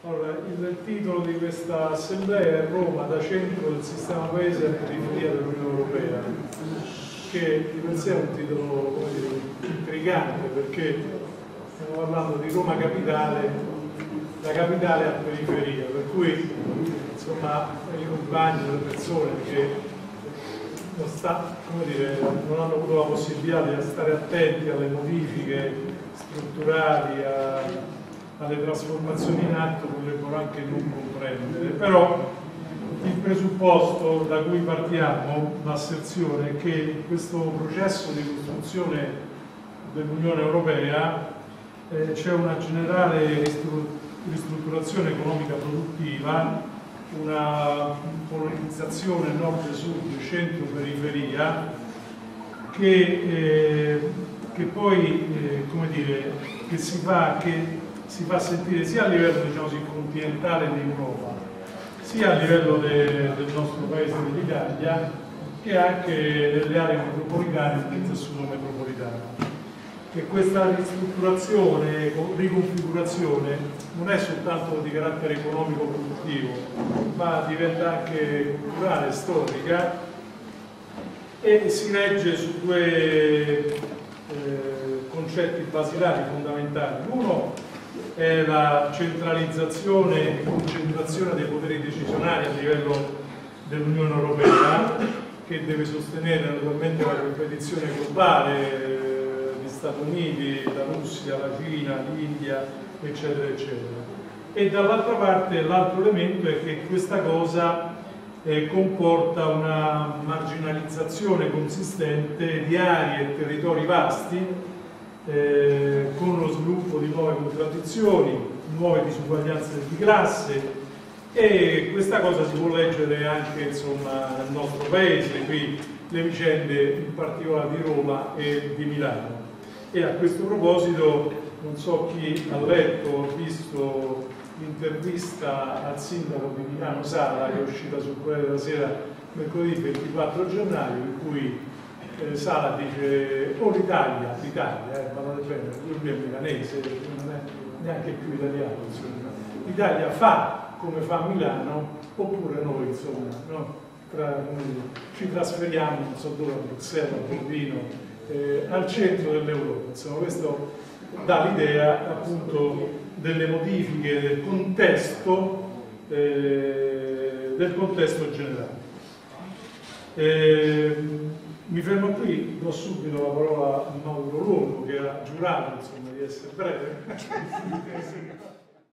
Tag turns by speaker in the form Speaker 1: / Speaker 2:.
Speaker 1: Allora, il titolo di questa assemblea è Roma da centro del sistema paese a periferia dell'Unione Europea, che di per sé è un titolo, come dire, intrigante, perché stiamo parlando di Roma capitale, la capitale a periferia, per cui insomma i compagni, le persone che non hanno avuto la possibilità di stare attenti alle modifiche strutturali, alle trasformazioni in atto, potrebbero anche non comprendere. Però il presupposto da cui partiamo, l'asserzione, è che questo processo di costruzione dell'Unione Europea c'è una generale ristrutturazione economica produttiva, una polarizzazione nord-sud, centro-periferia, che poi come dire, che si fa sentire sia a livello, diciamo così, continentale d'Europa, sia a livello del nostro paese, dell'Italia, che anche nelle aree metropolitane e del tessuto metropolitano. Che questa ristrutturazione, riconfigurazione non è soltanto di carattere economico produttivo, ma diventa anche culturale, storica, e si regge su due concetti basilari fondamentali. Uno è la centralizzazione e concentrazione dei poteri decisionali a livello dell'Unione Europea, che deve sostenere naturalmente la competizione globale, Stati Uniti, la Russia, la Cina, l'India, eccetera, eccetera. E dall'altra parte l'altro elemento è che questa cosa comporta una marginalizzazione consistente di aree e territori vasti, con lo sviluppo di nuove contraddizioni, nuove disuguaglianze di classe, e questa cosa si può leggere anche, insomma, nel nostro paese, qui le vicende in particolare di Roma e di Milano. E a questo proposito, non so chi ha letto o visto l'intervista al sindaco di Milano Sala, che è uscita sul Corriere della Sera mercoledì 24 gennaio, in cui Sala dice: o l'Italia, guardate bene, lui è milanese, non è neanche più italiano, l'Italia fa come fa Milano, oppure noi, insomma, no? Ci trasferiamo, non so dove, a Bruxelles, a Berlino, al centro dell'Europa. Insomma, questo dà l'idea appunto delle modifiche del contesto generale. Mi fermo qui, do subito la parola a Mauro Longo, che ha giurato, insomma, di essere breve.